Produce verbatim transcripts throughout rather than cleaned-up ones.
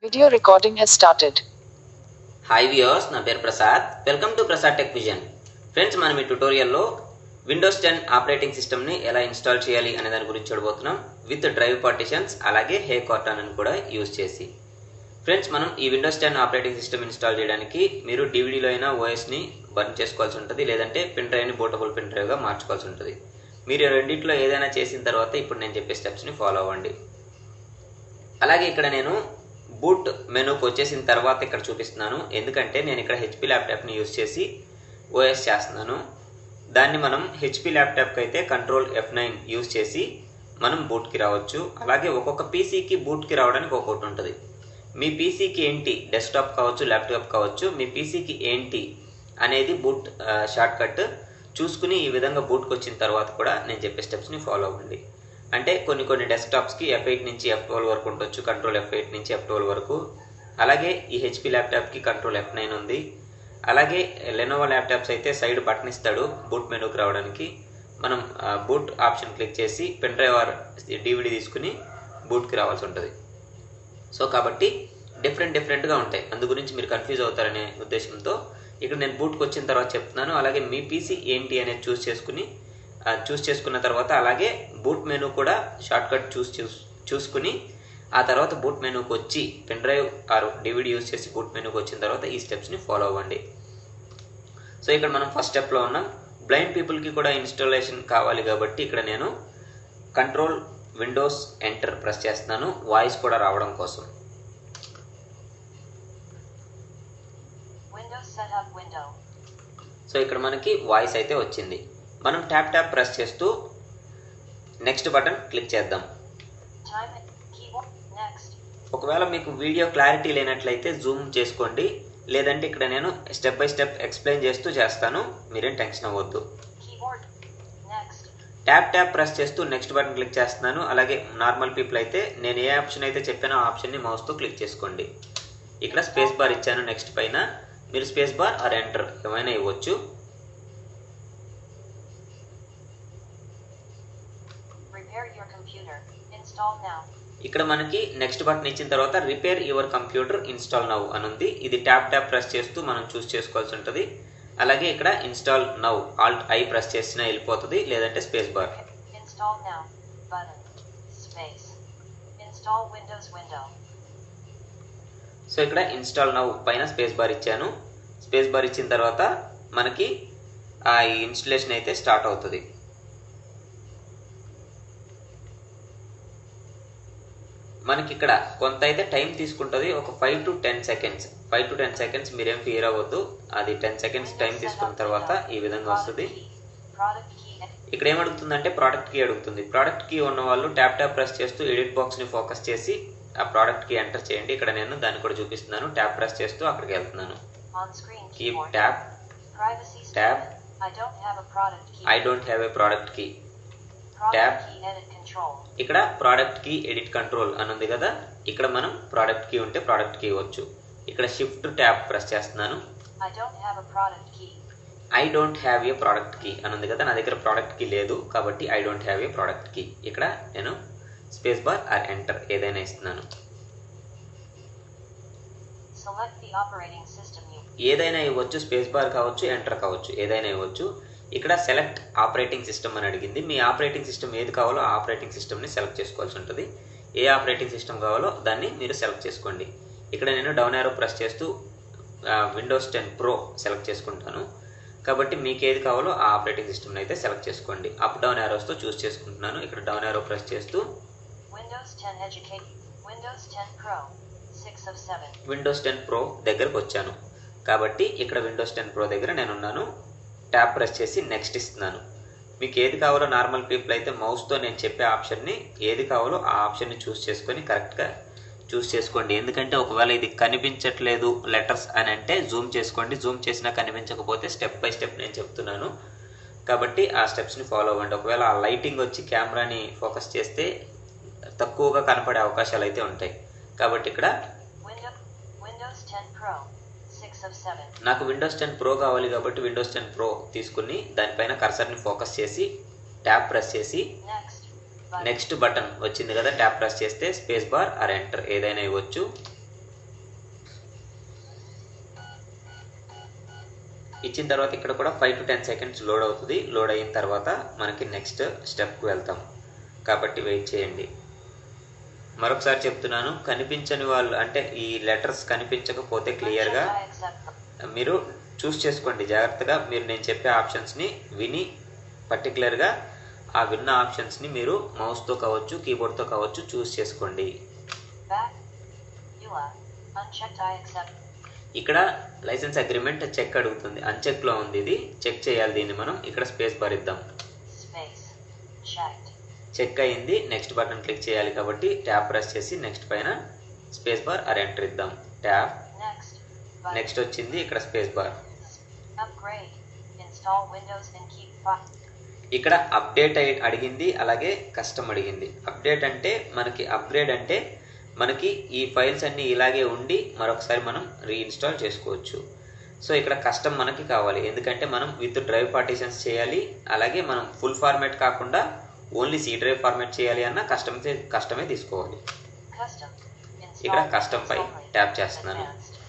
Video recording has started. Hi viewers, నా పేరు Prasad. Welcome to Prasad tech vision. Friends, మనం ఈ ట్యుటోరియల్లో విండోస్ టెన్ ఆపరేటింగ్ సిస్టమ్ని ఎలా ఇన్స్టాల్ చేయాలి అనే దాని గురించి చూడబోతున్నాం. విత్ డ్రైవ్ పార్టిషన్స్ అలాగే హే కార్టాన్ అని కూడా యూజ్ చేసి. ఫ్రెండ్స్, మనం ఈ Windows ten operating system install చేయడానికి మీరు డివిడీలో అయినా ఓఎస్ని బర్న్ చేసుకోవాల్సి ఉంటుంది, లేదంటే పెన్ డ్రైవ్ని బూటబుల్ పెన్ డ్రైవ్గా మార్చుకోవాల్సి ఉంటుంది. మీరు రెండింటిలో ఏదైనా చేసిన తర్వాత ఇప్పుడు నేను చెప్పే స్టెప్స్ని ఫాలో అవ్వండి. అలాగే ఇక్కడ నేను బూట్ మెనూకి వచ్చేసిన తర్వాత ఇక్కడ చూపిస్తున్నాను, ఎందుకంటే నేను ఇక్కడ హెచ్పి ల్యాప్టాప్ని యూజ్ చేసి ఓఎస్ చేస్తున్నాను. దాన్ని మనం హెచ్పి ల్యాప్టాప్కి అయితే కంట్రోల్ ఎఫ్ నైన్ యూజ్ చేసి మనం బూట్కి రావచ్చు. అలాగే ఒక్కొక్క పీసీకి బూట్కి రావడానికి ఒక్కొక్కటి ఉంటుంది. మీ పీసీకి ఏంటి, డెస్క్టాప్ కావచ్చు, ల్యాప్టాప్ కావచ్చు, మీ పీసీకి ఏంటి అనేది బూట్ షార్ట్ కట్ చూసుకుని ఈ విధంగా బూట్కి వచ్చిన తర్వాత కూడా నేను చెప్పే స్టెప్స్ని ఫాలో అవ్వండి. అంటే కొన్ని కొన్ని డెస్క్టాప్స్కి ఎఫ్ ఎయిట్ నుంచి ఎఫ్ ట్వెల్వ్ వరకు ఉండొచ్చు, కంట్రోల్ ఎఫ్ ఎయిట్ నుంచి ఎఫ్ ట్వెల్వ్ వరకు. అలాగే ఈ హెచ్పి ల్యాప్టాప్కి కంట్రోల్ ఎఫ్ నైన్ ఉంది. అలాగే లెనోవో ల్యాప్టాప్స్ అయితే సైడ్ బటన్ ఇస్తాడు బూట్ మెనూకి రావడానికి. మనం బూట్ ఆప్షన్ క్లిక్ చేసి పెన్ డ్రైవ్ ఆర్ డివిడి తీసుకుని బూట్కి రావాల్సి ఉంటుంది. సో కాబట్టి డిఫరెంట్ డిఫరెంట్గా ఉంటాయి, అందు గురించి మీరు కన్ఫ్యూజ్ అవుతారనే ఉద్దేశంతో ఇక్కడ నేను బూట్కి వచ్చిన తర్వాత చెప్తున్నాను. అలాగే మీ పీసీ ఏంటి అనేది చూస్ చేసుకుని చూస్ చేసుకున్న తర్వాత అలాగే బూట్ మెనూ కూడా షార్ట్ కట్ చూస్ చూసుకుని ఆ తర్వాత బూట్ మెనూకి వచ్చి pen drive or DVD use చేసి బూట్ మెనూకి వచ్చిన తర్వాత ఈ స్టెప్స్ని ఫాలో అవ్వండి. సో ఇక్కడ మనం ఫస్ట్ స్టెప్లో ఉన్నాం. బ్లైండ్ పీపుల్కి కూడా ఇన్స్టాలేషన్ కావాలి కాబట్టి ఇక్కడ నేను కంట్రోల్ విండోస్ ఎంటర్ ప్రెస్ చేస్తున్నాను, వాయిస్ కూడా రావడం కోసం. సో ఇక్కడ మనకి వాయిస్ అయితే వచ్చింది. మనం ట్యాప్ ట్యాప్ ప్రెస్ చేస్తూ నెక్స్ట్ బటన్ క్లిక్ చేద్దాం. ఒకవేళ మీకు వీడియో క్లారిటీ లేనట్లయితే జూమ్ చేసుకోండి, లేదంటే ఇక్కడ నేను స్టెప్ బై స్టెప్ ఎక్స్ప్లెయిన్ చేస్తూ చేస్తాను, మీరేం టెన్షన్ అవ్వద్దు. ట్యాప్ ట్యాప్ ప్రెస్ చేస్తూ నెక్స్ట్ బటన్ క్లిక్ చేస్తున్నాను. అలాగే నార్మల్ పీపుల్ అయితే నేను ఏ ఆప్షన్ అయితే చెప్పానో ఆ ఆప్షన్ని మౌస్తో క్లిక్ చేసుకోండి. ఇక్కడ స్పేస్ బార్ ఇచ్చాను నెక్స్ట్ పైన, మీరు స్పేస్ బార్ ఆర్ ఎంటర్ ఏమైనా ఇవ్వచ్చు. ఇక్కడ మనకి నెక్స్ట్ బటన్ ఇచ్చిన తర్వాత repair your computer install now అని ఉంది. ఇది ట్యాప్ ట్యాప్ ప్రెస్ చేస్తూ మనం చూస్ చేసుకోవాల్సి ఉంటుంది. అలాగే ఇక్కడ install now alt I press చేసినా వెళ్ళిపోతుంది, లేదంటే స్పేస్ బార్. సో ఇక్కడ ఇన్స్టాల్ నౌ పైన స్పేస్ బార్ ఇచ్చాను. స్పేస్ బార్ ఇచ్చిన తర్వాత మనకి ఆ ఇన్స్టలేషన్ అయితే స్టార్ట్ అవుతుంది. మనకి ఇక్కడ కొంత అయితే టైం తీసుకుంటుంది, ఒక five to ten seconds five to ten seconds మీరేం ఫియర్ అవ్వద్దు. అది టెన్ సెకండ్స్ టైం తీసుకున్న తర్వాత ఈ విధంగా వస్తుంది. ఇక్కడ ఏమడుగుతుందంటే ప్రోడక్ట్ కీ అడుగుతుంది. ప్రోడక్ట్ కీ ఉన్న వాళ్ళు ట్యాప్ ట్యాప్ ప్రెస్ చేస్తూ ఎడిట్ బాక్స్ని ఫోకస్ చేసి ఆ ప్రోడక్ట్ కీ ఎంటర్ చేయండి. ఇక్కడ నేను దాన్ని కూడా చూపిస్తున్నాను. ట్యాప్ ప్రెస్ చేస్తూ అక్కడికి వెళ్తున్నాను. Keep tab tab I don't have a product key. Tab ఇక్కడ ప్రోడక్ట్ కీ ఎడిట్ కంట్రోల్ అని ఉంది కదా, ఇక్కడ మనం ప్రోడక్ట్ కీ ఉంటే ప్రోడక్ట్ కీ ఇవ్వచ్చు. ఇక్కడ షిఫ్ట్ ట్యాప్ ప్రెస్ చేస్తున్నాను. I don't have a product key అని ఉంది కదా, నా దగ్గర ప్రోడక్ట్ కీ లేదు కాబట్టి I don't have a product key. ఇక్కడ నేను స్పేస్ బార్ ఆర్ ఎంటర్ ఏదైనా ఇస్తున్నాను. ఏదైనా ఇవ్వచ్చు, స్పేస్ బార్ కావచ్చు, ఎంటర్ కావచ్చు, ఏదైనా ఇవ్వచ్చు. ఇక్కడ సెలెక్ట్ ఆపరేటింగ్ సిస్టమ్ అని అడిగింది. మీ ఆపరేటింగ్ సిస్టమ్ ఏది కావాలో ఆ ఆపరేటింగ్ సిస్టమ్ని సెలెక్ట్ చేసుకోవాల్సి ఉంటుంది. ఏ ఆపరేటింగ్ సిస్టమ్ కావాలో దాన్ని మీరు సెలెక్ట్ చేసుకోండి. ఇక్కడ నేను డౌన్ యారో ప్రెస్ చేస్తూ విండోస్ టెన్ ప్రో సెలెక్ట్ చేసుకుంటాను కాబట్టి మీకు ఏది కావాలో ఆ ఆపరేటింగ్ సిస్టమ్ని అయితే సెలెక్ట్ చేసుకోండి. అప్ డౌన్ యారోస్తో చూస్ చేసుకుంటున్నాను. ఇక్కడ డౌన్ యారో ప్రెస్ చేస్తూ విండోస్ టెన్ ప్రో దగ్గరకు వచ్చాను కాబట్టి ఇక్కడ విండోస్ టెన్ ప్రో దగ్గర నేను ఉన్నాను. ట్యాప్ ప్రెస్ చేసి నెక్స్ట్ ఇస్తున్నాను. మీకు ఏది కావాలో నార్మల్ పీపుల్ అయితే మౌస్తో నేను చెప్పే ఆప్షన్ని ఏది కావాలో ఆ ఆప్షన్ని చూస్ చేసుకొని కరెక్ట్గా చూస్ చేసుకోండి. ఎందుకంటే ఒకవేళ ఇది కనిపించట్లేదు లెటర్స్ అని అంటే జూమ్ చేసుకోండి. జూమ్ చేసినా కనిపించకపోతే స్టెప్ బై స్టెప్ నేను చెప్తున్నాను కాబట్టి ఆ స్టెప్స్ని ఫాలో అవ్వండి. ఒకవేళ ఆ లైటింగ్ వచ్చి కెమెరాని ఫోకస్ చేస్తే తక్కువగా కనపడే అవకాశాలు అయితే ఉంటాయి కాబట్టి ఇక్కడ నాకు విండోస్ టెన్ ప్రో కావాలి కాబట్టి విండోస్ టెన్ ప్రో తీసుకుని దానిపైన కర్సర్ని ఫోకస్ చేసి ట్యాప్ ప్రెస్ చేసి నెక్స్ట్ బటన్ వచ్చింది కదా, ట్యాప్ ప్రెస్ చేస్తే స్పేస్ బార్ ఆర్ ఎంటర్ ఏదైనా ఇవ్వచ్చు. ఇచ్చిన తర్వాత ఇక్కడ కూడా five to ten seconds load అవుతుంది. లోడ్ అయిన తర్వాత మనకి నెక్స్ట్ స్టెప్కి వెళ్తాం, కాబట్టి వెయిట్ చేయండి. మరొకసారి చెప్తున్నాను, కనిపించని వాళ్ళు అంటే ఈ లెటర్స్ కనిపించకపోతే క్లియర్గా మీరు చూస్ చేసుకోండి. జాగ్రత్తగా మీరు నేను చెప్పే ఆప్షన్స్ని విని పర్టికులర్గా ఆ విన్న ఆప్షన్స్ని మీరు మౌస్తో కావచ్చు, కీబోర్డ్తో కావచ్చు చూస్ చేసుకోండి. ఇక్కడ లైసెన్స్ అగ్రిమెంట్ చెక్ అడుగుతుంది, అన్చెక్లో ఉంది. ఇది చెక్ చేయాలి. దీన్ని మనం ఇక్కడ స్పేస్ బార్ ఇద్దాం. చెక్ అయింది. నెక్స్ట్ బటన్ క్లిక్ చేయాలి కాబట్టి ట్యాప్ ప్రెస్ చేసి నెక్స్ట్ పైన స్పేస్ బార్ ఆర్ ఎంటర్ ఇద్దాం. ట్యాప్ నెక్స్ట్ వచ్చింది, ఇక్కడ స్పేస్ బార్. ఇక్కడ అప్డేట్ అడిగింది, అలాగే కస్టమ్ అడిగింది. అప్డేట్ అంటే మనకి, అప్గ్రేడ్ అంటే మనకి ఈ ఫైల్స్ అన్నీ ఇలాగే ఉండి మరొకసారి మనం రీఇన్స్టాల్ చేసుకోవచ్చు. సో ఇక్కడ కస్టమ్ మనకి కావాలి, ఎందుకంటే మనం విత్ డ్రైవ్ పార్టీషన్స్ చేయాలి. అలాగే మనం ఫుల్ ఫార్మాట్ కాకుండా ఓన్లీ సి డ్రైవ్ ఫార్మాట్ చేయాలి అన్న కస్టమ్ కస్టమే తీసుకోవాలి. ఇక్కడ కస్టమ్ పై ట్యాప్ చేస్తున్నాను.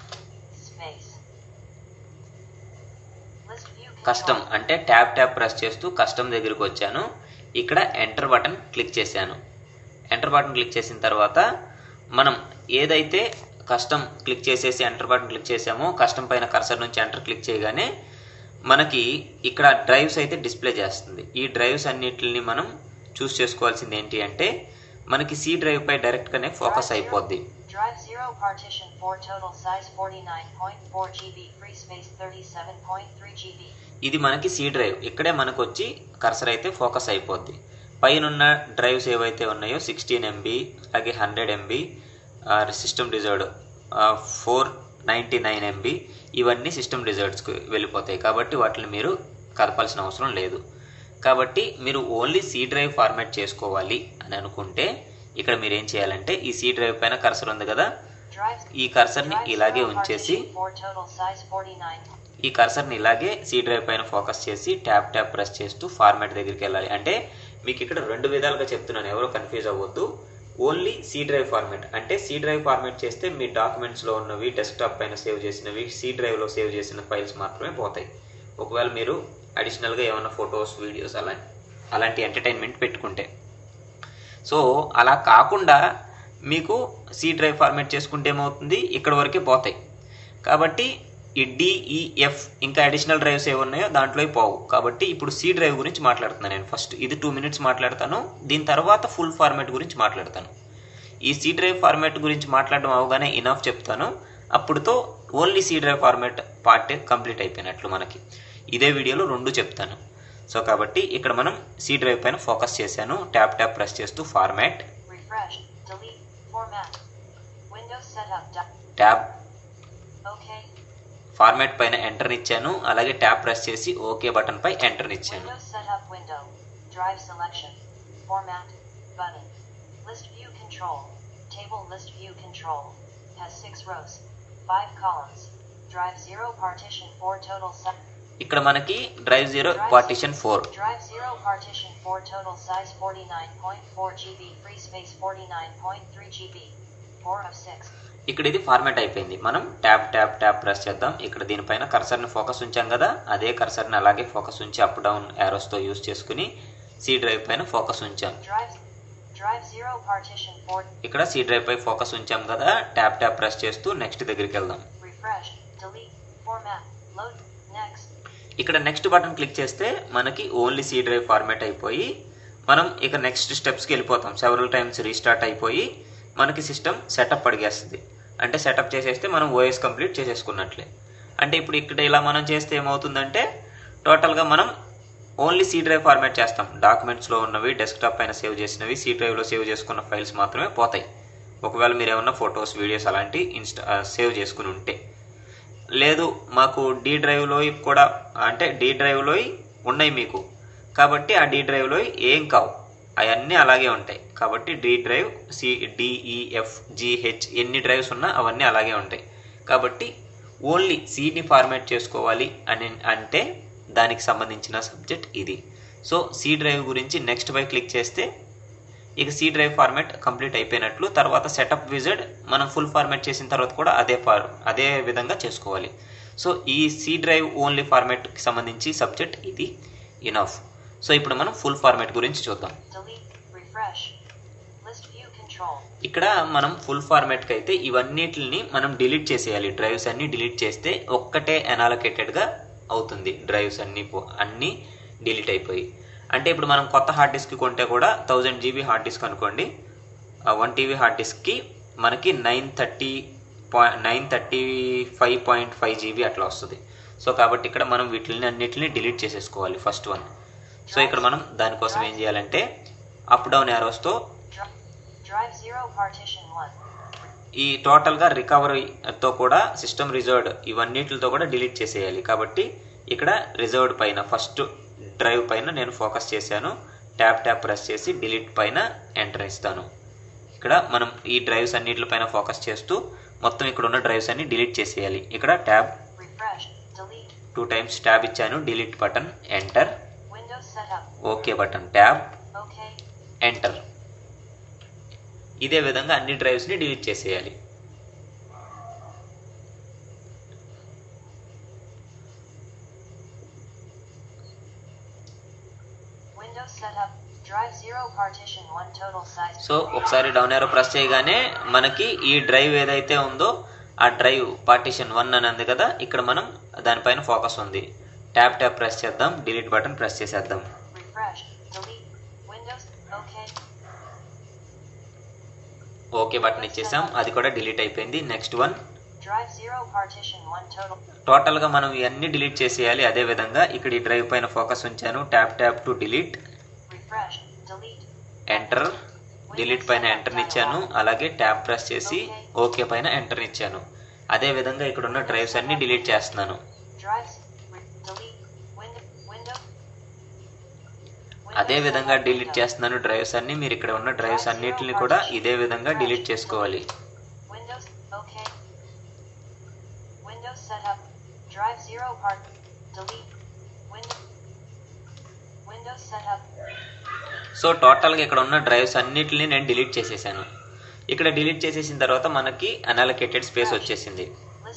కస్టమ్ అంటే ట్యాప్ ట్యాప్ ప్రెస్ చేస్తూ కస్టమ్ దగ్గరికి వచ్చాను. ఇక్కడ ఎంటర్ బటన్ క్లిక్ చేశాను. ఎంటర్ బటన్ క్లిక్ చేసిన తర్వాత మనం ఏదైతే కస్టమ్ క్లిక్ చేసేసి ఎంటర్ బటన్ క్లిక్ చేసామో కస్టమ్ పైన కర్సర్ నుంచి ఎంటర్ క్లిక్ చేయగానే మనకి ఇక్కడ డ్రైవ్స్ అయితే డిస్ప్లే చేస్తుంది. ఈ డ్రైవ్స్ అన్నిటిని మనం చూస్ చేసుకోవాల్సింది ఏంటి అంటే మనకి సి డ్రైవ్ పై డైరెక్ట్గానే ఫోకస్ అయిపోద్ది. Drive zero partition four total size forty-nine point four gigabytes free space thirty-seven point three gigabytes. ఇది మనకి సి డ్రైవ్. ఇక్కడే మనకు వచ్చి కర్సర్ అయితే ఫోకస్ అయిపోద్ది. పైన ఉన్న డ్రైవ్స్ ఏవైతే ఉన్నాయో సిక్స్టీన్ ఎంబీ అలాగే hundred MB system desired four ninety nine MB ఇవన్నీ సిస్టమ్ డిజైర్డ్స్కి వెళ్ళిపోతాయి. కాబట్టి వాటిని మీరు కదపాల్సిన అవసరం లేదు. కాబట్టి మీరు ఓన్లీ సి డ్రైవ్ ఫార్మాట్ చేసుకోవాలి అని అనుకుంటే ఇక్కడ మీరు ఏం చేయాలంటే ఈ సి డ్రైవ్ పైన కర్సర్ ఉంది కదా, ఈ కర్సర్ని ఇలాగే ఉంచేసి ఈ కర్సర్ని ఇలాగే సి డ్రైవ్ పైన ఫోకస్ చేసి ట్యాప్ ట్యాప్ ప్రెస్ చేస్తూ ఫార్మాట్ దగ్గరికి వెళ్ళాలి. అంటే మీకు ఇక్కడ రెండు విధాలుగా చెప్తున్నాను, ఎవరో కన్ఫ్యూజ్ అవ్వద్దు. ఓన్లీ సి డ్రైవ్ ఫార్మాట్ అంటే సి డ్రైవ్ ఫార్మాట్ చేస్తే మీ డాక్యుమెంట్స్లో ఉన్నవి, డెస్క్టాప్ పైన సేవ్ చేసినవి, సి డ్రైవ్లో సేవ్ చేసిన ఫైల్స్ మాత్రమే పోతాయి. ఒకవేళ మీరు అడిషనల్గా ఏమైనా ఫొటోస్, వీడియోస్ అలా అలాంటి ఎంటర్టైన్మెంట్ పెట్టుకుంటే. సో అలా కాకుండా మీకు సి డ్రైవ్ ఫార్మాట్ చేసుకుంటే ఏమవుతుంది, ఇక్కడ వరకే పోతాయి. కాబట్టి ఈ డిఈఎఫ్ ఇంకా అడిషనల్ డ్రైవ్స్ ఏమున్నాయో దాంట్లో పోవు. కాబట్టి ఇప్పుడు సి డ్రైవ్ గురించి మాట్లాడుతున్నాను నేను. ఫస్ట్ ఇది టూ మినిట్స్ మాట్లాడతాను, దీని తర్వాత ఫుల్ ఫార్మాట్ గురించి మాట్లాడతాను. ఈ సి డ్రైవ్ ఫార్మాట్ గురించి మాట్లాడడం అవగానే ఇనఫ్ చెప్తాను. అప్పుడుతో only C drive format part complete అయిపోయినట్లు మనకి. ఇదే వీడియోలో రెండు చెప్తాను. సో కాబట్టి ఇక్కడ మనం సి డ్రైవ్ పైన ఫోకస్ చేశాను. ట్యాప్ ట్యాప్ ప్రెస్ చేస్తూ ఫార్మాట్, ట్యాప్ ఫార్మాట్ పైన ఎంటర్ ఇచ్చాను. అలాగే ట్యాప్ ప్రెస్ చేసి ఓకే బటన్ పై ఎంటర్ ఇచ్చాను. ఇక్కడ మనకి డ్రైవ్ జీరో పార్టిషన్ ఫోర్ ఇక్కడ ఇది ఫార్మాట్ అయిపోయింది. మనం ట్యాప్ ట్యాప్ ట్యాప్ ప్రెస్ చేద్దాం. ఇక్కడ దీనిపైన కర్సర్ని ఫోకస్ ఉంచాం కదా, అదే కర్సర్ని అలాగే ఫోకస్ ఉంచి అప్ డౌన్ యారోస్తో యూజ్ చేసుకుని సి డ్రైవ్ పైన ఫోకస్ ఉంచాం. ఇక్కడ సి డ్రైవ్ పై ఫోకస్ ఉంచాం కదా, ట్యాప్ ట్యాప్ ప్రెస్ చేస్తూ నెక్స్ట్ దగ్గరికి వెళ్దాం. ఇక్కడ నెక్స్ట్ బటన్ క్లిక్ చేస్తే మనకి ఓన్లీ సి డ్రైవ్ ఫార్మాట్ అయిపోయి మనం ఇక నెక్స్ట్ స్టెప్స్కి వెళ్ళిపోతాం. సెవెరల్ టైమ్స్ రీస్టార్ట్ అయిపోయి మనకి సిస్టమ్ సెటప్ అడిగేస్తుంది. అంటే సెటప్ చేసేస్తే మనం ఓఎస్ కంప్లీట్ చేసేసుకున్నట్లే. అంటే ఇప్పుడు ఇక్కడ ఇలా మనం చేస్తే ఏమవుతుందంటే టోటల్గా మనం ఓన్లీ సి డ్రైవ్ ఫార్మాట్ చేస్తాం. డాక్యుమెంట్స్లో ఉన్నవి, డెస్క్టాప్ పైన సేవ్ చేసినవి, సి డ్రైవ్లో సేవ్ చేసుకున్న ఫైల్స్ మాత్రమే పోతాయి. ఒకవేళ మీరు ఏమన్నా ఫొటోస్, వీడియోస్ అలాంటి ఇన్స్టా సేవ్ చేసుకుని ఉంటే. లేదు మాకు డి డ్రైవ్లో కూడా అంటే డి డ్రైవ్లో ఉన్నాయి మీకు, కాబట్టి ఆ డి డ్రైవ్లో ఏం కావు, అవన్నీ అలాగే ఉంటాయి. కాబట్టి D drive, C DEF GH ఎన్ని డ్రైవ్స్ ఉన్నా అవన్నీ అలాగే ఉంటాయి. కాబట్టి ఓన్లీ సిని ఫార్మాట్ చేసుకోవాలి అని అంటే దానికి సంబంధించిన సబ్జెక్ట్ ఇది. సో సి డ్రైవ్ గురించి నెక్స్ట్ పై క్లిక్ చేస్తే ఇక సి డ్రైవ్ ఫార్మాట్ కంప్లీట్ అయిపోయినట్లు. తర్వాత సెటప్ విజర్డ్ మనం ఫుల్ ఫార్మాట్ చేసిన తర్వాత కూడా అదే ఫార్ అదే విధంగా చేసుకోవాలి. సో ఈ సి డ్రైవ్ ఓన్లీ ఫార్మాట్కి సంబంధించి సబ్జెక్ట్ ఇది ఇనఫ్. సో ఇప్పుడు మనం ఫుల్ ఫార్మాట్ గురించి చూద్దాం. ఇక్కడ మనం ఫుల్ ఫార్మాట్కి అయితే ఇవన్నిటిని మనం డిలీట్ చేసేయాలి. డ్రైవ్స్ అన్ని డిలీట్ చేస్తే ఒక్కటే అనాలొకేటెడ్గా అవుతుంది. డ్రైవ్స్ అన్ని అన్నీ డిలీట్ అయిపోయి, అంటే ఇప్పుడు మనం కొత్త హార్డ్ డిస్క్ కొంటే కూడా థౌజండ్ జీబీ హార్డ్ డిస్క్ అనుకోండి, వన్ టీవీ హార్డ్ డిస్క్కి మనకి nine thirty point nine thirty five point five GB అట్లా వస్తుంది. సో కాబట్టి ఇక్కడ మనం వీటిని అన్నిటిని డిలీట్ చేసేసుకోవాలి ఫస్ట్ వన్. సో ఇక్కడ మనం దానికోసం ఏం చేయాలంటే అప్ డౌన్ యారోస్తో ఈ టోటల్గా రికవరీతో కూడా సిస్టమ్ రిజర్వ్డ్ ఇవన్నిటితో కూడా డిలీట్ చేసేయాలి. కాబట్టి ఇక్కడ రిజర్వ్డ్ పైన ఫస్ట్ డ్రైవ్ పైన నేను ఫోకస్ చేశాను. ట్యాప్ ట్యాప్ ప్రెస్ చేసి డిలీట్ పైన ఎంటర్ ఇస్తాను. ఇక్కడ మనం ఈ డ్రైవ్స్ అన్నిటిపైన ఫోకస్ చేస్తూ మొత్తం ఇక్కడ ఉన్న డ్రైవ్స్ అన్ని డిలీట్ చేసేయాలి. ఇక్కడ ట్యాబ్ టూ టైమ్స్ ట్యాబ్ ఇచ్చాను, delete button, enter, okay button, tab, enter. ఇదే విధంగా అన్ని డ్రైవ్స్ని డిలీట్ చేసేయాలి. సో ఒకసారి డౌన్ యారో ప్రెస్ చేయగానే మనకి ఈ డ్రైవ్ ఏదైతే ఉందో ఆ డ్రైవ్ పార్టిషన్ వన్ అని ఉంది కదా, ఇక్కడ మనం దానిపైన ఫోకస్ ఉంది. ట్యాప్ ట్యాప్ ప్రెస్ చేద్దాం, డిలీట్ బటన్ ప్రెస్ చేసేద్దాం. ఓకే బటన్ ఇచ్చేసాం, అది కూడా డిలీట్ అయిపోయింది. Next one. టోటల్గా మనం ఇవన్నీ డిలీట్ చేసేయాలి. అదే విధంగా ఇక్కడ ఈ డ్రైవ్ పైన ఫోకస్ ఉంచాను, tap tap to delete, enter, delete పైన ఎంటర్ ఇచ్చాను, అలాగే ట్యాప్ ప్రెస్ చేసి ఓకే పైన ఎంటర్ ఇచ్చాను. అదే విధంగా ఇక్కడ ఉన్న డ్రైవ్స్ అన్ని డిలీట్ చేస్తున్నాను. అదే విధంగా డిలీట్ చేస్తున్నాను డ్రైవ్స్ అన్ని. మీరు ఇక్కడ ఉన్న డ్రైవ్స్ అన్నిటిని కూడా ఇదే విధంగా డిలీట్ చేసుకోవాలి. సో టోటల్గా ఇక్కడ ఉన్న డ్రైవ్స్ అన్నిటిని నేను డిలీట్ చేసేసాను. ఇక్కడ డిలీట్ చేసేసిన తర్వాత మనకి అనాలొకేటెడ్ స్పేస్ వచ్చేసింది.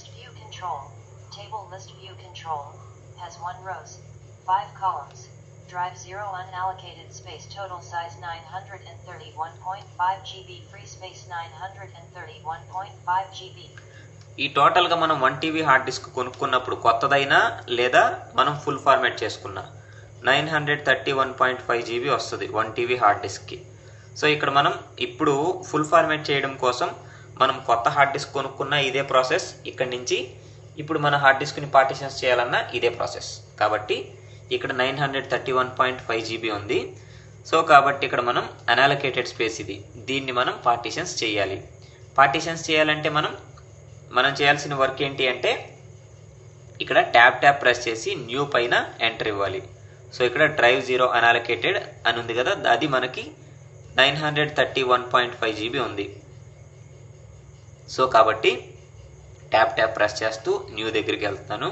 Drive zero unallocated space, total size nine hundred thirty-one point five gigabytes, free space nine hundred thirty-one point five gigabytes. ఈ టోటల్గా మనం వన్ టీవీ హార్డ్ డిస్క్ కొనుక్కున్నప్పుడు కొత్తదైనా లేదా మనం ఫుల్ ఫార్మాట్ చేసుకున్నా nine hundred thirty one point five GB వస్తుంది one TB hard డిస్క్కి. సో ఇక్కడ మనం ఇప్పుడు ఫుల్ ఫార్మాట్ చేయడం కోసం మనం కొత్త హార్డ్ డిస్క్ కొనుక్కున్న ఇదే ప్రాసెస్. ఇక్కడి నుంచి ఇప్పుడు మన హార్డ్ డిస్క్ని పార్టిషన్స్ చేయాలన్నా ఇదే ప్రాసెస్. కాబట్టి ఇక్కడ nine hundred thirty one point five GB ఉంది. సో కాబట్టి ఇక్కడ మనం అనాలొకేటెడ్ స్పేస్ ఇది, దీన్ని మనం పార్టిషన్స్ చేయాలి. పార్టిషన్స్ చేయాలంటే మనం మనం చేయాల్సిన వర్క్ ఏంటి అంటే ఇక్కడ ట్యాప్ ట్యాప్ ప్రెస్ చేసి న్యూ పైన ఎంటర్ ఇవ్వాలి. సో ఇక్కడ డ్రైవ్ జీరో అనాలొకేటెడ్ అని ఉంది కదా, అది మనకి nine hundred thirty one point five GB ఉంది. సో కాబట్టి ట్యాప్ ట్యాప్ ప్రెస్ చేస్తూ న్యూ దగ్గరికి వెళ్తాను.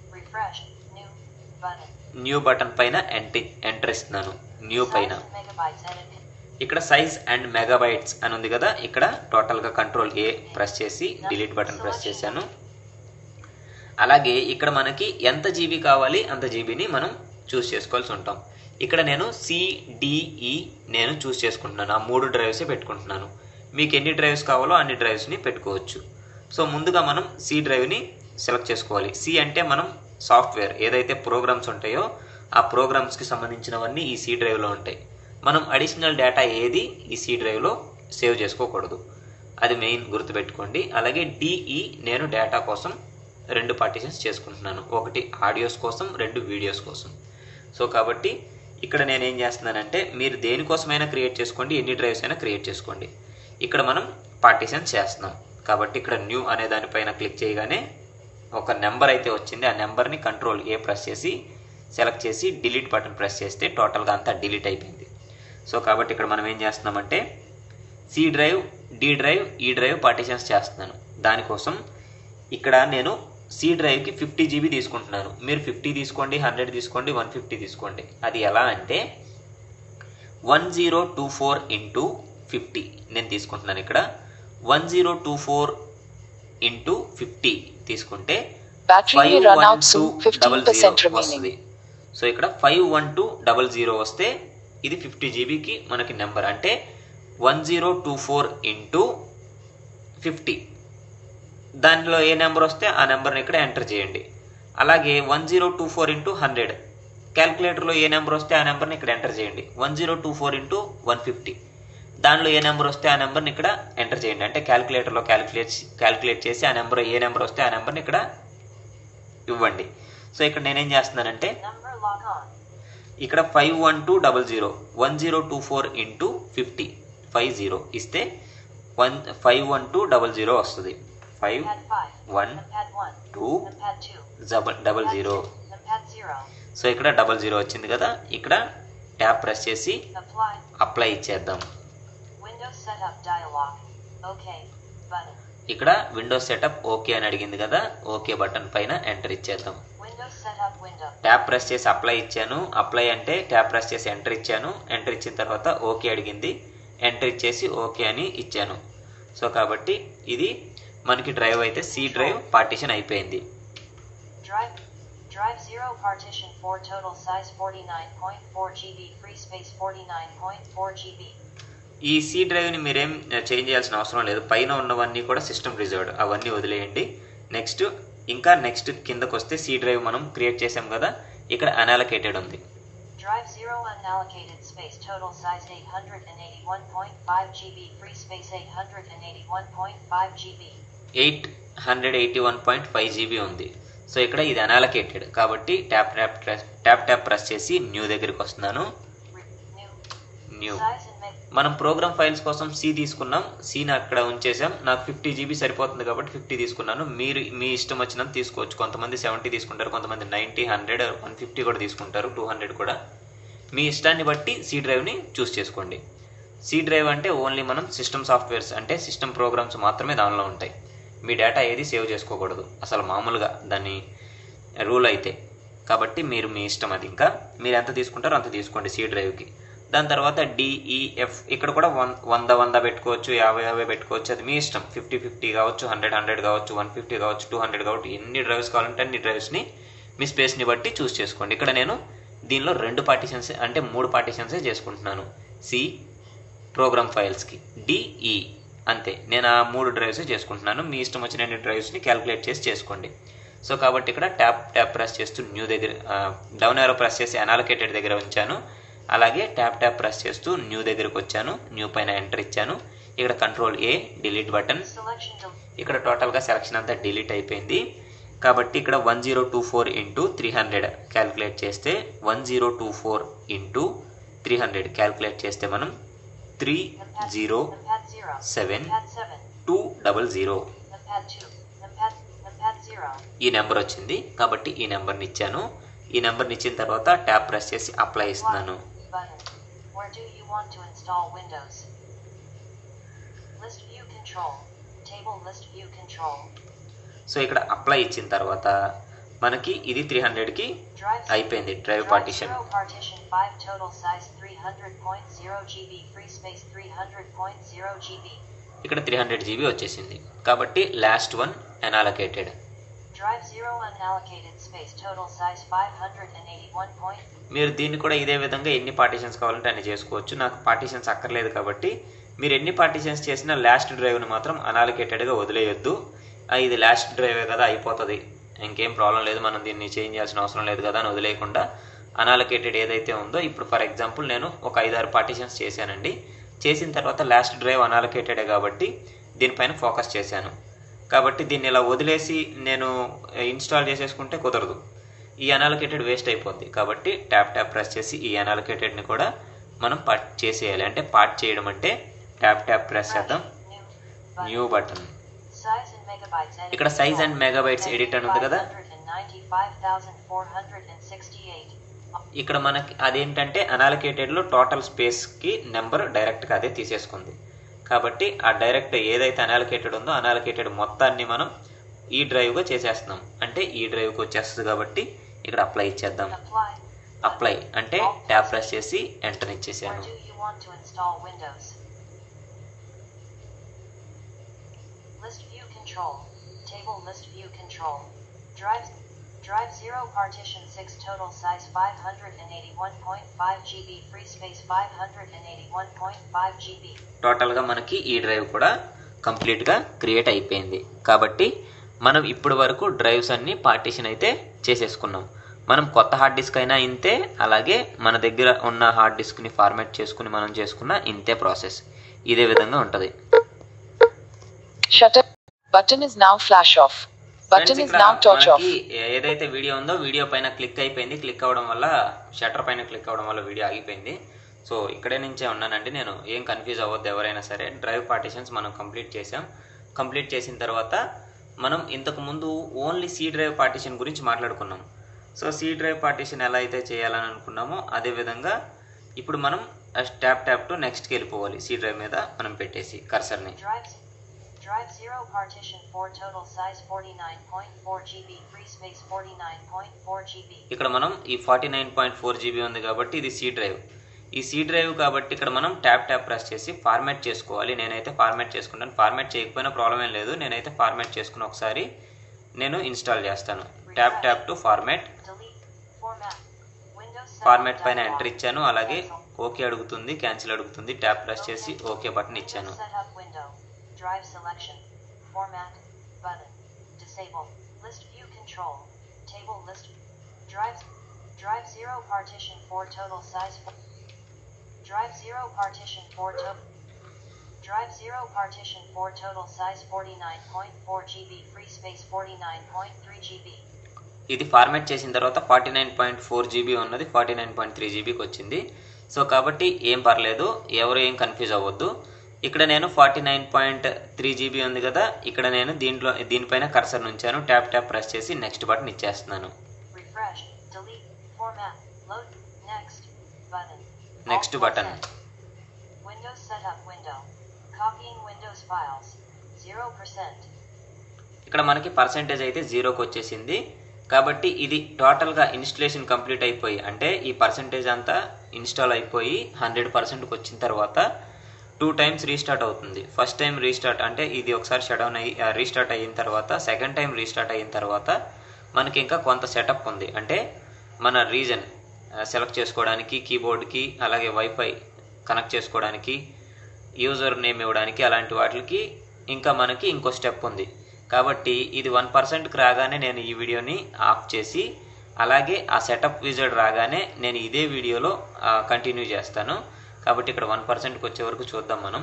న్యూ బటన్ పైన ఎంటర్ ఎంటర్ ఇస్తున్నాను. న్యూ పైన ఇక్కడ సైజ్ అండ్ మెగాబైట్స్ అని ఉంది కదా, ఇక్కడ టోటల్గా కంట్రోల్ ఏ ప్రెస్ చేసి డిలీట్ బటన్ ప్రెస్ చేశాను. అలాగే ఇక్కడ మనకి ఎంత జీబీ కావాలి అంత జీబీని మనం చూస్ చేసుకోవాల్సి ఉంటాం. ఇక్కడ నేను సిడిఈ నేను చూస్ చేసుకుంటున్నాను, ఆ మూడు డ్రైవ్సే పెట్టుకుంటున్నాను. మీకు ఎన్ని డ్రైవ్స్ కావాలో అన్ని డ్రైవ్స్ని పెట్టుకోవచ్చు. సో ముందుగా మనం సి డ్రైవ్ని సెలెక్ట్ చేసుకోవాలి. సి అంటే మనం సాఫ్ట్వేర్ ఏదైతే ప్రోగ్రామ్స్ ఉంటాయో ఆ ప్రోగ్రామ్స్కి సంబంధించినవన్నీ ఈ సి డ్రైవ్లో ఉంటాయి. మనం అడిషనల్ డేటా ఏది ఈ సి డ్రైవ్లో సేవ్ చేసుకోకూడదు, అది మెయిన్ గుర్తుపెట్టుకోండి. అలాగే డిఈ నేను డేటా కోసం రెండు పార్టిషన్స్ చేసుకుంటున్నాను, ఒకటి ఆడియోస్ కోసం, రెండు వీడియోస్ కోసం. సో కాబట్టి ఇక్కడ నేను ఏం చేస్తున్నానంటే మీరు దేనికోసమైనా క్రియేట్ చేసుకోండి, ఎన్ని డ్రైవ్స్ అయినా క్రియేట్ చేసుకోండి. ఇక్కడ మనం పార్టిషన్స్ చేస్తున్నాం కాబట్టి ఇక్కడ న్యూ అనే దానిపైన క్లిక్ చేయగానే ఒక నెంబర్ అయితే వచ్చింది. ఆ నెంబర్ని కంట్రోల్ ఏ ప్రెస్ చేసి సెలెక్ట్ చేసి డిలీట్ బటన్ ప్రెస్ చేస్తే టోటల్గా అంతా డిలీట్ అయిపోయింది. సో కాబట్టి ఇక్కడ మనం ఏం చేస్తున్నామంటే C drive, D drive, E drive partitions చేస్తున్నాను. దానికోసం ఇక్కడ నేను సి డ్రైవ్కి ఫిఫ్టీ జీబీ తీసుకుంటున్నాను. మీరు ఫిఫ్టీ తీసుకోండి, హండ్రెడ్ తీసుకోండి, వన్ ఫిఫ్టీ తీసుకోండి. అది ఎలా అంటే one zero two four into fifty నేను తీసుకుంటున్నాను. ఇక్కడ one zero two four into fifty తీసుకుంటే Battery may five run one out two soon. fifteen double zero percent వస్తుంది. remaining. సో ఇక్కడ five one two double zero వస్తే ఇది ఫిఫ్టీ జీబీకి మనకి నెంబర్, అంటే one zero two four into fifty, దానిలో ఏ నెంబర్ వస్తే ఆ నెంబర్ని ఇక్కడ ఎంటర్ చేయండి. అలాగే one zero two four into hundred, క్యాల్కులేటర్లో ఏ నెంబర్ వస్తే ఆ నెంబర్ని ఇక్కడ ఎంటర్ చేయండి. One zero two four into one fifty, దానిలో ఏ నెంబర్ వస్తే ఆ నెంబర్ని ఇక్కడ ఎంటర్ చేయండి. అంటే క్యాల్కులేటర్లో క్యాల్కులేట్ క్యాల్కులేట్ చేసి ఆ నెంబర్ ఏ నెంబర్ వస్తే ఆ నెంబర్ని ఇక్కడ ఇవ్వండి. సో ఇక్కడ నేనేం చేస్తున్నానంటే ఇక్కడ five one two double zero one zero two four into fifty five zero ఇస్తే one five one two double zero వస్తుంది. Five one two double double zero. So ఇక్కడ డబల్ జీరో వచ్చింది కదా, ఇక్కడ ట్యాప్ ప్రెస్ చేసి అప్లై ఇచ్చేద్దాం. ఇక్కడ Windows setup okay అని అడిగింది కదా, ఓకే బటన్ పైన ఎంటర్ ఇచ్చేద్దాం. ట్యాప్ ప్రెస్ చేసి అప్లై ఇచ్చాను. అప్లై అంటే ట్యాప్ ప్రెస్ చేసి ఎంటర్ ఇచ్చాను. ఎంటర్ ఇచ్చిన తర్వాత ఓకే అడిగింది, ఎంటర్ ఇచ్చేసి ఓకే అని ఇచ్చాను. సో కాబట్టి ఇది మనకి డ్రైవ్ అయితే సి డ్రైవ్ పార్టీషన్ అయిపోయింది. Drive zero partition four total size forty-nine point four gigabytes free space forty-nine point four gigabytes. ఈ సి డ్రైవ్ని మీరేం చేంజ్ చేయాల్సిన అవసరం లేదు. పైన ఉన్నవన్నీ కూడా సిస్టమ్ రిజర్వ్డ్, అవన్నీ వదిలేయండి. నెక్స్ట్ ఇంకా నెక్స్ట్ కిందకు వస్తే సి డ్రైవ్ మనం క్రియేట్ చేసాం కదా, ఇక్కడ అన్అలొకేటెడ్ ఉంది. Drive zero unallocated space total size eight hundred eighty-one point five gigabytes free space eight hundred eighty-one point five gigabytes. Eight hundred eighty one point five GB ఉంది. So ఇక్కడ ఇది unallocated కాబట్టి tab tab tab tap press చేసి new దగ్గరికి వస్తున్నాను. New మనం programme files కోసం C తీసుకున్నాం, సిని అక్కడ ఉంచేసాం. నాకు ఫిఫ్టీ జీబీ సరిపోతుంది కాబట్టి ఫిఫ్టీ తీసుకున్నాను. మీరు మీ ఇష్టం వచ్చినంత తీసుకోవచ్చు. కొంతమంది సెవెంటీ తీసుకుంటారు, కొంతమంది నైంటీ హండ్రెడ్ వన్ ఫిఫ్టీ కూడా తీసుకుంటారు, టూ హండ్రెడ్ కూడా. మీ ఇష్టాన్ని బట్టి సి డ్రైవ్ని చూస్ చేసుకోండి. సి డ్రైవ్ అంటే ఓన్లీ మనం సిస్టమ్ సాఫ్ట్వేర్స్ అంటే సిస్టమ్ ప్రోగ్రామ్స్ మాత్రమే దానిలో ఉంటాయి. మీ డేటా ఏది సేవ్ చేసుకోకూడదు అసలు మామూలుగా దాన్ని రూల్ అయితే. కాబట్టి మీరు మీ ఇష్టం, అది ఇంకా మీరు ఎంత తీసుకుంటారో అంత తీసుకోండి సి డ్రైవ్కి. దాని తర్వాత డిఈఎఫ్ ఇక్కడ కూడా వన్ వంద వంద పెట్టుకోవచ్చు, యాభై యాభై పెట్టుకోవచ్చు, అది మీ ఇష్టం. ఫిఫ్టీ ఫిఫ్టీ కావచ్చు, హండ్రెడ్ హండ్రెడ్ కావచ్చు, వన్ ఫిఫ్టీ కావచ్చు, టూ హండ్రెడ్ కావచ్చు. ఎన్ని డ్రైవ్స్ కావాలంటే అన్ని డ్రైవ్స్ని మీ స్పేస్ని బట్టి చూస్ చేసుకోండి. ఇక్కడ నేను దీనిలో రెండు పార్టీషన్స్ అంటే మూడు పార్టీషన్సే చేసుకుంటున్నాను సి ప్రోగ్రామ్ ఫైల్స్కి. డిఈ అంతే, నేను ఆ మూడు డ్రైవ్స్ చేసుకుంటున్నాను. మీ ఇష్టం వచ్చిన అన్ని డ్రైవ్స్ని క్యాలిక్యులేట్ చేసి చేసుకోండి. సో కాబట్టి ఇక్కడ ట్యాప్ ట్యాప్ ప్రెస్ చేస్తూ న్యూ దగ్గర డౌన్ యారో ప్రెస్ చేసి అన్అలొకేటెడ్ దగ్గర ఉంచాను. అలాగే ట్యాప్ ట్యాప్ ప్రెస్ చేస్తూ న్యూ దగ్గరకు వచ్చాను. న్యూ పైన ఎంటర్ ఇచ్చాను. ఇక్కడ కంట్రోల్ ఏ డిలీట్ బటన్. ఇక్కడ టోటల్గా సెలక్షన్ అంతా డిలీట్ అయిపోయింది. కాబట్టి ఇక్కడ one zero two four into three hundred calculate చేస్తే one zero two four into three hundred calculate చేస్తే మనం three zero seven two double zero ఈ నెంబర్ వచ్చింది. కాబట్టి ఈ నెంబర్ని ఇచ్చాను. ఈ నెంబర్ని ఇచ్చిన తర్వాత ట్యాప్ ప్రెస్ చేసి అప్లై ఇస్తున్నాను. సో ఇక్కడ అప్లై ఇచ్చిన తర్వాత మనకి ఇది త్రీ హండ్రెడ్కి అయిపోయింది డ్రైవ్ పార్టీషన్. ఇక్కడ త్రీ హండ్రెడ్ జీబీ వచ్చేసింది. కాబట్టి లాస్ట్ వన్ అన్అలొకేటెడ్. మీరు దీన్ని కూడా ఇదే విధంగా ఎన్ని పార్టీషన్స్ కావాలంటే అన్ని చేసుకోవచ్చు. నాకు పార్టీషన్స్ అక్కర్లేదు కాబట్టి మీరు ఎన్ని పార్టీషన్స్ చేసినా లాస్ట్ డ్రైవ్ని మాత్రం అన్అలొకేటెడ్గా వదిలేయొద్దు. ఇది లాస్ట్ డ్రైవే కదా అయిపోతుంది, ఇంకేం ప్రాబ్లం లేదు, మనం దీన్ని చేంజ్ చేయాల్సిన అవసరం లేదు కదా అని వదిలేయకుండా అన్అలొకేటెడ్ ఏదైతే ఉందో, ఇప్పుడు ఫర్ ఎగ్జాంపుల్ నేను ఒక ఐదారు పార్టీషన్స్ చేశానండి. చేసిన తర్వాత లాస్ట్ డ్రైవ్ అన్అలొకేటెడే కాబట్టి దీనిపైన ఫోకస్ చేశాను. కాబట్టి దీన్ని ఇలా వదిలేసి నేను ఇన్స్టాల్ చేసేసుకుంటే కుదరదు, ఈ అన్అలొకేటెడ్ వేస్ట్ అయిపోద్ది. కాబట్టి ట్యాప్ ట్యాప్ ప్రెస్ చేసి ఈ అన్అలొకేటెడ్ని కూడా మనం పార్ట్ చేసేయాలి. అంటే పార్ట్ చేయడం అంటే ట్యాప్ ట్యాప్ ప్రెస్ చేద్దాం, న్యూ బటన్. ఇక్కడ సైజ్ అండ్ మెగాబైట్స్ ఎడిట్ అని ఉంది కదా, ఇక్కడ మనకి అదేంటంటే అన్అలొకేటెడ్లో టోటల్ స్పేస్కి నెంబర్ డైరెక్ట్గా అదే తీసేసుకుంది. కాబట్టి ఆ డైరెక్ట్ ఏదైతే అన్అలొకేటెడ్ ఉందో అన్అలొకేటెడ్ మొత్తాన్ని మనం ఈ డ్రైవ్గా చేసేస్తున్నాం. అంటే ఈ డ్రైవ్కి వచ్చేస్తుంది కాబట్టి ఇక్కడ అప్లై ఇచ్చేద్దాం. అప్లై అంటే ట్యాప్ ప్రెస్ చేసి ఎంటర్ ఇచ్చేసాను. Drive Drive zero partition six total size five hundred eighty-one point five gigabytes free space five hundred eighty-one point five gigabytes. Total గా మనకి ఈ డ్రైవ్ కూడా కంప్లీట్ గా క్రియేట్ అయిపోయింది. కాబట్టి మనం ఇప్పటి వరకు డ్రైవ్స్ అన్ని పార్టీషన్ అయితే చేసేసుకున్నాం. మనం కొత్త హార్డ్ డిస్క్ అయినా ఇంతే, అలాగే మన దగ్గర ఉన్న హార్డ్ డిస్క్ ని ఫార్మాట్ చేసుకుని మనం చేసుకున్న ఇంతే ప్రాసెస్. ఇదే విధంగా ఉంటది. Shutter button is now flash off. Button is now torch off. ఏదైతే వీడియో ఉందో వీడియో పైన క్లిక్ అయిపోయింది. క్లిక్ అవ్వడం వల్ల షట్టర్ పైన క్లిక్ అవ్వడం వల్ల వీడియో ఆగిపోయింది. సో ఇక్కడే నుంచే ఉన్నానండి నేను. ఏం కన్ఫ్యూజ్ అవ్వద్దు ఎవరైనా సరే. డ్రైవ్ పార్టిషన్స్ మనం కంప్లీట్ చేసాం. కంప్లీట్ చేసిన తర్వాత మనం ఇంతకు ముందు ఓన్లీ సి డ్రైవ్ పార్టిషన్ గురించి మాట్లాడుకున్నాం. సో సి డ్రైవ్ పార్టిషన్ ఎలా అయితే చేయాలని అనుకున్నామో అదే విధంగా ఇప్పుడు మనం ట్యాప్ ట్యాప్ టు నెక్స్ట్కి వెళ్ళిపోవాలి. సి డ్రైవ్ మీద మనం పెట్టేసి కర్సర్ని. Drive zero partition four total size forty-nine point four gigabytes free space forty-nine point four gigabytes. ఇక్కడ మనం ఈ forty nine point four GB ఉంది కాబట్టి ఇది సి డ్రైవ్. ఈ సి డ్రైవ్ కాబట్టి ఇక్కడ మనం ట్యాప్ ట్యాప్ ప్రెస్ చేసి ఫార్మాట్ చేసుకోవాలి. నేనైతే ఫార్మాట్ చేసుకుంటాను. ఫార్మాట్ చేయకపోయినా ప్రాబ్లం ఏం లేదు. నేనైతే ఫార్మాట్ చేసుకుని ఒకసారి నేను ఇన్స్టాల్ చేస్తాను. Tap tap to format. Format పైన ఎంటర్ ఇచ్చాను. అలాగే ఓకే అడుగుతుంది, క్యాన్సిల్ అడుగుతుంది. ట్యాప్ ప్రెస్ చేసి ఓకే బటన్ ఇచ్చాను. Drive selection, format, button, disable, list view control, table list, drive, drive zero partition four total size, drive zero partition four total, drive zero partition four total size forty-nine point four gigabytes free space forty-nine point three gigabytes. ఇది format చేసిన తర్వాత forty nine point four GB ఉన్నది forty nine point three జీబీకి వచ్చింది. So కాబట్టి ఏం పర్లేదు, ఎవరు ఏం కన్ఫ్యూజ్ అవ్వద్దు. ఇక్కడ నేను forty nine point three GB ఉంది కదా, ఇక్కడ నేను దీంట్లో దీనిపైన కర్సర్ ఉంచాను. ట్యాప్ ట్యాప్ ప్రెస్ చేసి నెక్స్ట్ బటన్ ఇచ్చేస్తున్నాను. Next button. ఇక్కడ మనకి పర్సెంటేజ్ అయితే జీరోకి వచ్చేసింది. కాబట్టి ఇది టోటల్గా ఇన్స్టలేషన్ కంప్లీట్ అయిపోయి, అంటే ఈ పర్సెంటేజ్ అంతా ఇన్స్టాల్ అయిపోయి హండ్రెడ్ పర్సెంట్కి వచ్చిన తర్వాత టూ టైమ్స్ రీస్టార్ట్ అవుతుంది. ఫస్ట్ టైం రీస్టార్ట్ అంటే ఇది ఒకసారి షట్ డౌన్ అయ్యి రీస్టార్ట్ అయిన తర్వాత సెకండ్ టైం రీస్టార్ట్ అయిన తర్వాత మనకి ఇంకా కొంత సెటప్ ఉంది. అంటే మన రీజన్ సెలెక్ట్ చేసుకోవడానికి, కీబోర్డ్కి అలాగే వైఫై కనెక్ట్ చేసుకోవడానికి, యూజర్ నేమ్ ఇవ్వడానికి, అలాంటి వాటికి ఇంకా మనకి ఇంకో స్టెప్ ఉంది. కాబట్టి ఇది వన్ పర్సెంట్కి రాగానే నేను ఈ వీడియోని ఆఫ్ చేసి, అలాగే ఆ సెటప్ విజార్డ్ రాగానే నేను ఇదే వీడియోలో కంటిన్యూ చేస్తాను. కాబట్టి ఇక్కడ వన్ పర్సెంట్కి వచ్చే వరకు చూద్దాం మనం.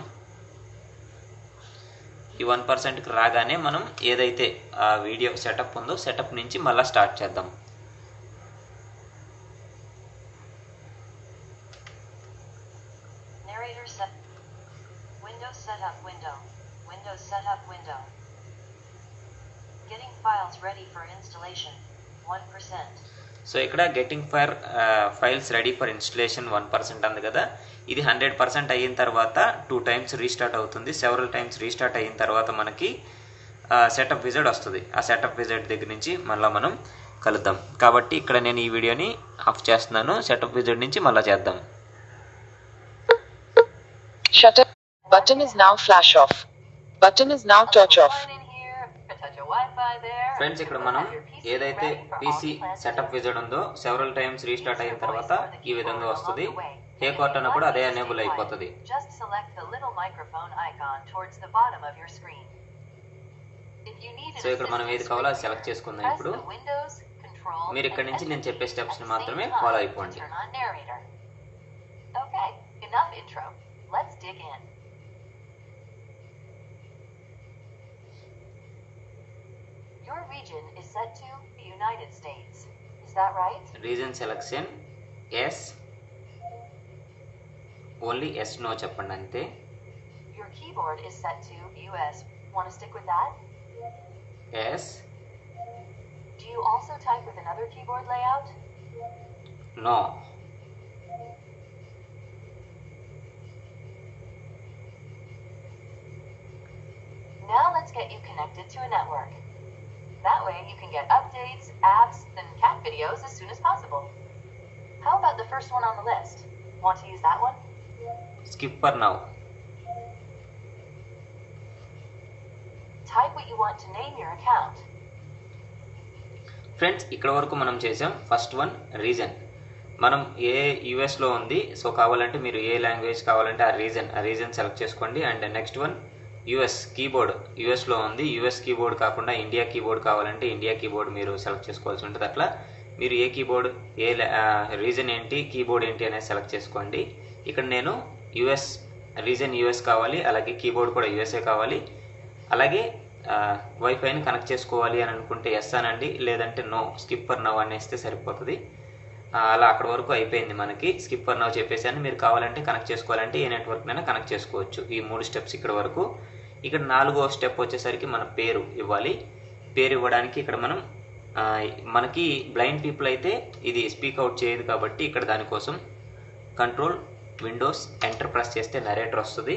ఈ వన్ పర్సెంట్కి రాగానే మనం ఏదైతే ఆ వీడియో సెటప్ ఉందో సెటప్ నుంచి మళ్ళీ స్టార్ట్ చేద్దాం. సో ఇక్కడ getting for files ready for installation one percent అంది కదా, ఇది హండ్రెడ్ పర్సెంట్ అయిన తర్వాత టూ టైమ్స్ రీస్టార్ట్ అవుతుంది. సెవరల్ టైమ్స్ రీస్టార్ట్ అయిన తర్వాత మనకి సెటప్ విజార్డ్ వస్తుంది. ఆ సెటప్ విజార్డ్ దగ్గర నుంచి మళ్ళీ మనం కలుద్దాం. కాబట్టి ఇక్కడ నేను ఈ వీడియోని ఆఫ్ చేస్తున్నాను. సెటప్ విజార్డ్ నుంచి మళ్ళీ చేద్దాం. Shutter button is now flash off. Button is now torch off. Friends ఇక్కడ మనం ఏదైతే పీసీ సెటప్ విజార్డ్ ఉందో సెవరల్ టైమ్స్ రీస్టార్ట్ అయిన తర్వాత ఈ విధంగా వస్తుంది. హే కార్టన్ కూడా అదే ఎనేబుల్ అయిపోతుంది. సో ఇక్కడ మనం ఏది కావాలో అది సెలెక్ట్ చేసుకుందాం. ఇప్పుడు మీరు ఇక్కడ నుంచి నేను చెప్పే స్టెప్స్ ని మాత్రమే ఫాలో అయిపోండి. Your region is set to the United States. Is that right? Region selection yes. Only yes no చెప్పండి అంతే. Your keyboard is set to U S. Want to stick with that? Yes. Do you also type with another keyboard layout? No. Now let's get you connected to a network. That way you can get updates, apps, and cat videos as soon as possible. How about the first one on the list? Want to use that one? Skip for now. Type what you want to name your account. Friends ఇక్కడ వరకు మనం చేసాం. First one reason, మనం ఏ యూఎస్లో ఉంది, so కావాలంటే మీరు ఏ language కావాలంటే ఆ రీజన్ ఆ రీజన్ సెలెక్ట్ చేసుకోండి. And next one US keyboard, యుఎస్లో ఉంది, యుఎస్ కీబోర్డ్ కాకుండా ఇండియా కీబోర్డ్ కావాలంటే ఇండియా కీబోర్డ్ మీరు సెలెక్ట్ చేసుకోవాల్సి ఉంటుంది. అట్లా మీరు ఏ కీబోర్డ్, ఏ రీజన్ ఏంటి, కీబోర్డ్ ఏంటి అనేది సెలెక్ట్ చేసుకోండి. ఇక్కడ నేను యుఎస్ రీజన్ యుఎస్ కావాలి, అలాగే కీబోర్డ్ కూడా యుఎస్ఏ కావాలి, అలాగే వైఫైని కనెక్ట్ చేసుకోవాలి అని అనుకుంటే ఎస్ అనండి, లేదంటే నో స్కిప్ ఫర్ నౌ అనేస్తే సరిపోతుంది. అలా అక్కడ వరకు అయిపోయింది మనకి. స్కిప్ ఫర్ నౌ చెప్పేసాను. మీరు కావాలంటే కనెక్ట్ చేసుకోవాలంటే ఏ నెట్వర్క్నైనా కనెక్ట్ చేసుకోవచ్చు. ఈ మూడు స్టెప్స్ ఇక్కడ వరకు. ఇక్కడ నాలుగో స్టెప్ వచ్చేసరికి మన పేరు ఇవ్వాలి. పేరు ఇవ్వడానికి ఇక్కడ మనం మనకి బ్లైండ్ పీపుల్ అయితే ఇది స్పీక్ అవుట్ చేయదు కాబట్టి ఇక్కడ దానికోసం కంట్రోల్ విండోస్ ఎంటర్ ప్రెస్ చేస్తే నరేటర్ వస్తుంది.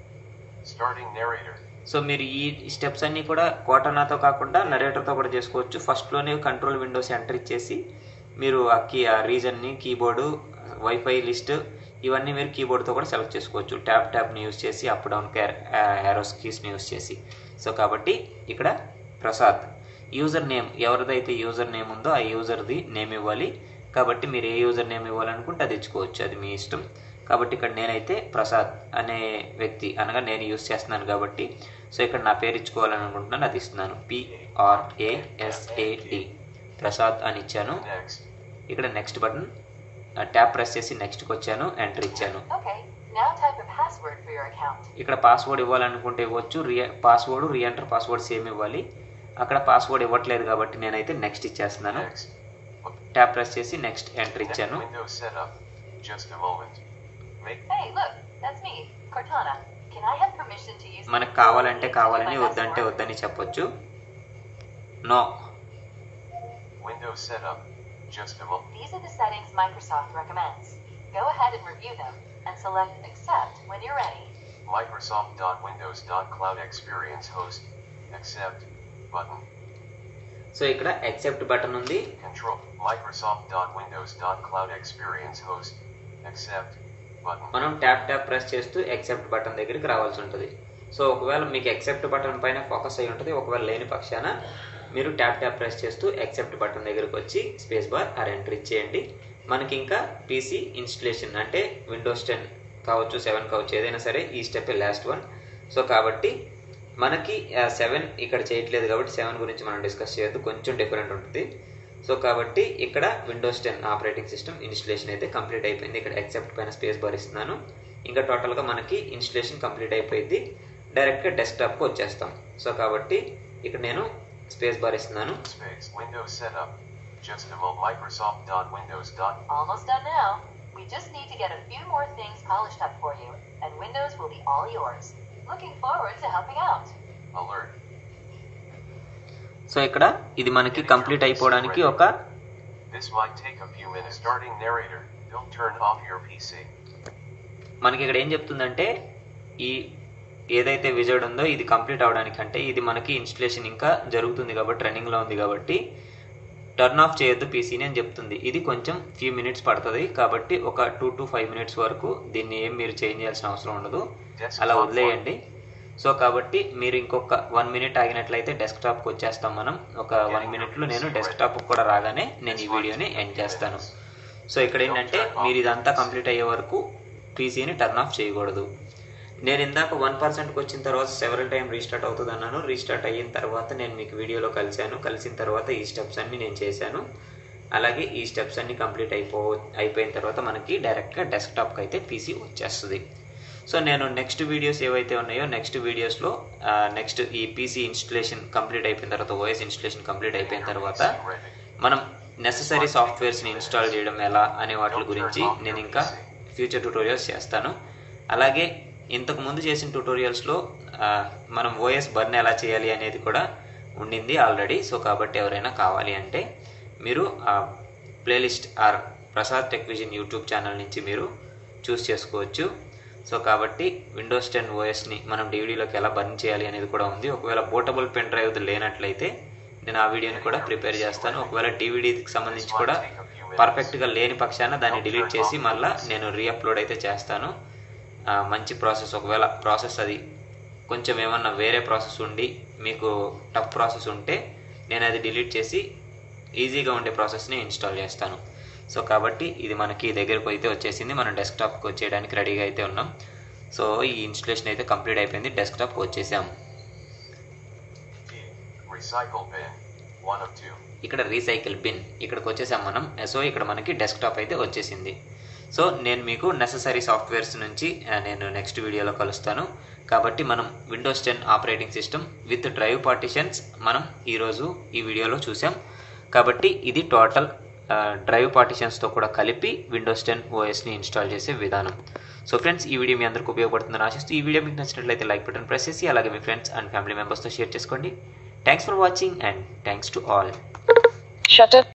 సో మీరు ఈ స్టెప్స్ అన్నీ కూడా కోటనాతో కాకుండా నరేటర్తో కూడా చేసుకోవచ్చు. ఫస్ట్లోనే కంట్రోల్ విండోస్ ఎంటర్ ఇచ్చేసి మీరు ఆ కీ ఆ రీజన్ని, కీబోర్డు, వైఫై లిస్ట్ ఇవన్నీ మీరు కీబోర్డ్తో కూడా సెలెక్ట్ చేసుకోవచ్చు. ట్యాప్ ట్యాప్ని యూజ్ చేసి, అప్ డౌన్ క్యార్ యారోస్ కీస్ని యూజ్ చేసి. సో కాబట్టి ఇక్కడ ప్రసాద్ యూజర్ నేమ్, ఎవరిదైతే యూజర్ నేమ్ ఉందో ఆ యూజర్ది నేమ్ ఇవ్వాలి. కాబట్టి మీరు ఏ యూజర్ నేమ్ ఇవ్వాలనుకుంటే అది ఇచ్చుకోవచ్చు, అది మీ ఇష్టం. కాబట్టి ఇక్కడ నేనైతే ప్రసాద్ అనే వ్యక్తి అనగా నేను యూజ్ చేస్తున్నాను కాబట్టి సో ఇక్కడ నా పేరు ఇచ్చుకోవాలని అనుకుంటున్నాను, అది ఇస్తున్నాను. పిఆర్ఏఎస్ఏడి ప్రసాద్ అని ఇచ్చాను. ఇక్కడ నెక్స్ట్ బటన్ ట్యాప్ ప్రెస్ చేసి నెక్స్ట్కి వచ్చాను, ఎంటర్ ఇచ్చాను. ఇక్కడ పాస్వర్డ్ ఇవ్వాలనుకుంటే ఇవ్వచ్చు. Re password reenter password same ఇవ్వాలి. అక్కడ పాస్వర్డ్ ఇవ్వట్లేదు కాబట్టి నేనైతే నెక్స్ట్ ఇచ్చేస్తున్నాను. ట్యాప్ ప్రెస్ చేసి నెక్స్ట్ ఎంటర్ ఇచ్చాను. మనకు కావాలంటే కావాలని, వద్దంటే వద్దని చెప్పొచ్చు. No. Windows setup. Just a moment. These are the settings Microsoft recommends. Go ahead and review them and select accept when you're ready. Microsoft.windows.cloud-experience-host accept button. So ఇక్కడ accept button ఉంది. Control Microsoft.windows.cloud-experience-host accept button. మనం tap tap press చేస్తూ accept button దగ్గరికి రావాల్సి ఉంటుంది. So ఒకవేళ మీకు accept button పైన ఫోకస్ అయి ఉంటుంది, ఒకవేళ లేని పక్షాన మీరు ట్యాప్ ట్యాప్ ప్రెస్ చేస్తూ యాక్సెప్ట్ బటన్ దగ్గరకు వచ్చి స్పేస్ బార్ ఆర్ ఎంటర్ ఇచ్చేయండి. మనకి ఇంకా పీసీ ఇన్స్టలేషన్ అంటే విండోస్ టెన్ కావచ్చు, సెవెన్ కావచ్చు, ఏదైనా సరే ఈ స్టెప్ లాస్ట్ వన్. సో కాబట్టి మనకి సెవెన్ ఇక్కడ చేయట్లేదు కాబట్టి సెవెన్ గురించి మనం డిస్కస్ చేయొద్దు, కొంచెం డిఫరెంట్ ఉంటుంది. సో కాబట్టి ఇక్కడ Windows ten operating system installation అయితే కంప్లీట్ అయిపోయింది. ఇక్కడ యాక్సెప్ట్ పైన స్పేస్ బార్ ఇస్తున్నాను. ఇంకా టోటల్గా మనకి ఇన్స్టలేషన్ కంప్లీట్ అయిపోయింది. డైరెక్ట్గా డెస్క్టాప్కి వచ్చేస్తాం. సో కాబట్టి ఇక్కడ నేను స్పేస్ బార్ ఇస్తున్నాను. Windows setup. Just a moment. Microsoft.windows. Almost done now. We just need to get a few more things polished up for you, and Windows will be all yours. Looking forward to helping out. Alert. So ఇక్కడ ఇది మనకి complete అయిపోవడానికి ఒక This might take a few minutes. Starting narrator. Don't turn off your P C. మనకి ఇక్కడ ఏం చెప్తుందంటే ఈ ఏదైతే విజర్డ్ ఉందో ఇది కంప్లీట్ అవడానికి, అంటే ఇది మనకి ఇన్స్టలేషన్ ఇంకా జరుగుతుంది కాబట్టి రన్నింగ్లో ఉంది కాబట్టి టర్న్ ఆఫ్ చేయొద్దు పీసీని అని చెప్తుంది. ఇది కొంచెం ఫ్యూ మినిట్స్ పడుతుంది కాబట్టి ఒక టూ టు ఫైవ్ మినిట్స్ వరకు దీన్ని ఏం మీరు చేంజ్ చేయాల్సిన అవసరం ఉండదు, అలా వదిలేయండి. సో కాబట్టి మీరు ఇంకొక వన్ మినిట్ ఆగినట్లయితే డెస్క్టాప్కి వచ్చేస్తాం మనం. ఒక వన్ మినిట్లో నేను డెస్క్టాప్కి కూడా రాగానే నేను ఈ వీడియోని ఎండ్ చేస్తాను. సో ఇక్కడ ఏంటంటే మీరు ఇదంతా కంప్లీట్ అయ్యే వరకు పీసీని టర్న్ ఆఫ్ చేయకూడదు. నేను ఇందాక వన్ పర్సెంట్కి వచ్చిన తర్వాత సెవెరల్ టైం రీస్టార్ట్ అవుతుంది అన్నాను. రీస్టార్ట్ అయిన తర్వాత నేను మీకు వీడియోలో కలిశాను. కలిసిన తర్వాత ఈ స్టెప్స్ అన్నీ నేను చేశాను. అలాగే ఈ స్టెప్స్ అన్నీ కంప్లీట్ అయిపో అయిపోయిన తర్వాత మనకి డైరెక్ట్గా డెస్క్టాప్కి అయితే పీసీ వచ్చేస్తుంది. సో నేను నెక్స్ట్ వీడియోస్ ఏవైతే ఉన్నాయో నెక్స్ట్ వీడియోస్లో నెక్స్ట్ ఈ పీసీ ఇన్స్టలేషన్ కంప్లీట్ అయిపోయిన తర్వాత, ఓఎస్ ఇన్స్టలేషన్ కంప్లీట్ అయిపోయిన తర్వాత మనం నెససరీ సాఫ్ట్వేర్స్ని ఇన్స్టాల్ చేయడం ఎలా అనే వాటి గురించి నేను ఇంకా ఫ్యూచర్ ట్యూటోరియల్స్ చేస్తాను. అలాగే ఇంతకు ముందు చేసిన ట్యూటోరియల్స్లో మనం ఓఎస్ బర్న్ ఎలా చేయాలి అనేది కూడా ఉండింది ఆల్రెడీ. సో కాబట్టి ఎవరైనా కావాలి అంటే మీరు ఆ playlist or Prasad tech vision YouTube channel నుంచి మీరు చూస్ చేసుకోవచ్చు. సో కాబట్టి విండోస్ టెన్ ఓఎస్ని మనం డివిడీలోకి ఎలా బర్న్ చేయాలి అనేది కూడా ఉంది. ఒకవేళ పోర్టబుల్ పెన్ డ్రైవ్ లేనట్లయితే నేను ఆ వీడియోని కూడా ప్రిపేర్ చేస్తాను. ఒకవేళ డివిడీకి సంబంధించి కూడా పర్ఫెక్ట్గా లేని పక్షాన దాన్ని డిలీట్ చేసి మళ్ళీ నేను రీఅప్లోడ్ అయితే చేస్తాను. మంచి ప్రాసెస్. ఒకవేళ ప్రాసెస్ అది కొంచెం ఏమన్నా వేరే ప్రాసెస్ ఉండి మీకు టఫ్ ప్రాసెస్ ఉంటే నేను అది డిలీట్ చేసి ఈజీగా ఉండే ప్రాసెస్ని ఇన్స్టాల్ చేస్తాను. సో కాబట్టి ఇది మనకి దగ్గరకు అయితే వచ్చేసింది. మనం డెస్క్టాప్కి వచ్చేయడానికి రెడీగా అయితే ఉన్నాం. సో ఈ ఇన్స్టలేషన్ అయితే కంప్లీట్ అయిపోయింది. డెస్క్టాప్కి వచ్చేసాం. ఇక్కడ రీసైకిల్ బిన్ ఇక్కడికి వచ్చేసాం మనం. సో ఇక్కడ మనకి డెస్క్టాప్ అయితే వచ్చేసింది. సో నేను మీకు నెససరీ సాఫ్ట్వేర్స్ నుంచి నేను నెక్స్ట్ వీడియోలో కలుస్తాను. కాబట్టి మనం Windows ten operating system with drive partitions మనం ఈరోజు ఈ వీడియోలో చూసాం. కాబట్టి ఇది టోటల్ డ్రైవ్ పార్టిషన్స్తో కూడా కలిపి విండోస్ టెన్ ఓఎస్ని ఇన్స్టాల్ చేసే విధానం. సో ఫ్రెండ్స్, ఈ వీడియో మీ అందరికీ ఉపయోగపడుతుందని ఆశిస్తూ ఈ వీడియో మీకు నచ్చినట్లయితే లైక్ బటన్ ప్రెస్ చేసి అలాగే మీ ఫ్రెండ్స్ అండ్ ఫ్యామిలీ మెంబర్స్తో షేర్ చేసుకోండి. Thanks for watching and thanks to all. Shutter.